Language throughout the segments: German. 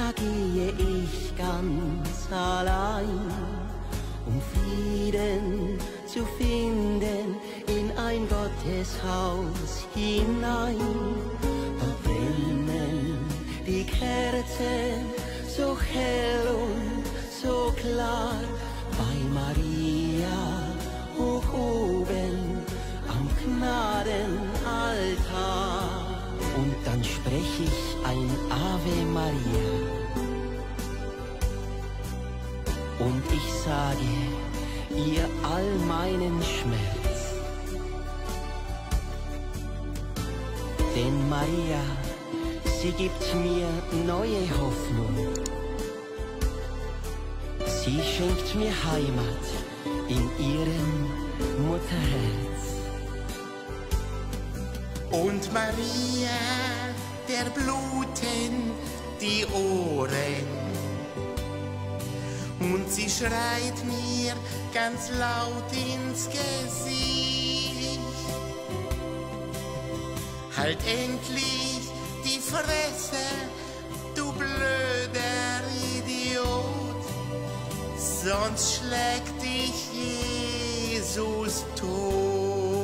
da gehe ich ganz allein, um Frieden zu finden in ein Gotteshaus hinein. Dort brennen die Kerzen so hell und so klar, bei Maria hoch oben am Gnadenaltar. Und dann sprech ich ein Ave Maria und ich sage ihr all meinen Schmerz. Denn Maria, sie gibt mir neue Hoffnung. Sie schenkt mir Heimat in ihrem Mutterherz. Und Maria, der bluten die Ohren. Und sie schreit mir ganz laut ins Gesicht: Halt endlich die Fresse, du blöder Idiot, sonst schlägt dich Jesus tot.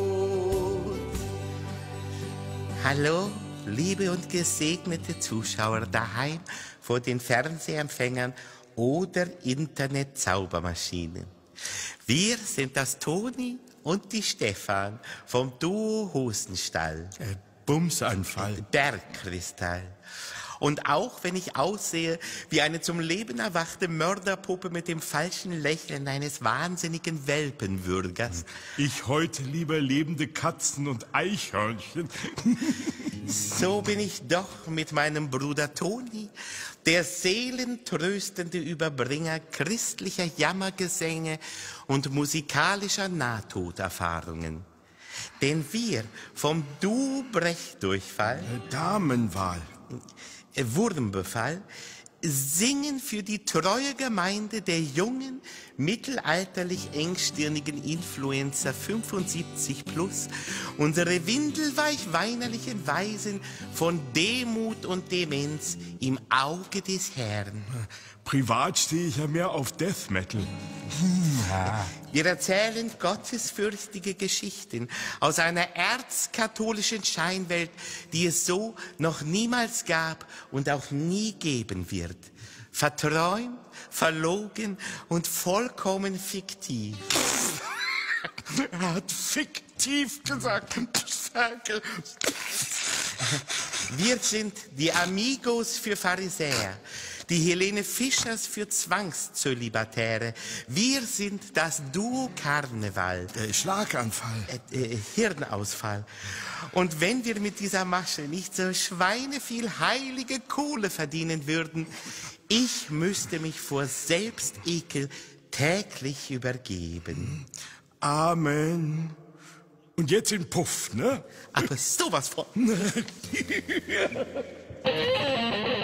Hallo, liebe und gesegnete Zuschauer daheim vor den Fernsehempfängern oder Internet-Zaubermaschinen. Wir sind das Toni und die Stefan vom Duo Hosenstall. Bumsanfall. Bergkristall. Und auch wenn ich aussehe wie eine zum Leben erwachte Mörderpuppe mit dem falschen Lächeln eines wahnsinnigen Welpenwürgers. Ich heute lieber lebende Katzen und Eichhörnchen. So bin ich doch mit meinem Bruder Toni, der seelentröstende Überbringer christlicher Jammergesänge und musikalischer Nahtoderfahrungen. Denn wir vom Du-Brech-Durchfall, Damenwahl, Wurmbefall, singen für die treue Gemeinde der jungen, mittelalterlich engstirnigen Influencer 75 plus, unsere windelweich weinerlichen Weisen von Demut und Demenz im Auge des Herrn. privat stehe ich ja mehr auf Death Metal. Wir erzählen gottesfürchtige Geschichten aus einer erzkatholischen Scheinwelt, die es so noch niemals gab und auch nie geben wird. Verträumt, verlogen und vollkommen fiktiv. Er hat fiktiv gesagt. Wir sind die Amigos für Pharisäer, die Helene Fischers für Zwangszölibatäre. Wir sind das Duo Karneval. Schlaganfall. Hirnausfall. Und wenn wir mit dieser Masche nicht so schweineviel heilige Kohle verdienen würden, ich müsste mich vor Selbstekel täglich übergeben. Amen. Und jetzt in Puff, ne? Aber sowas von.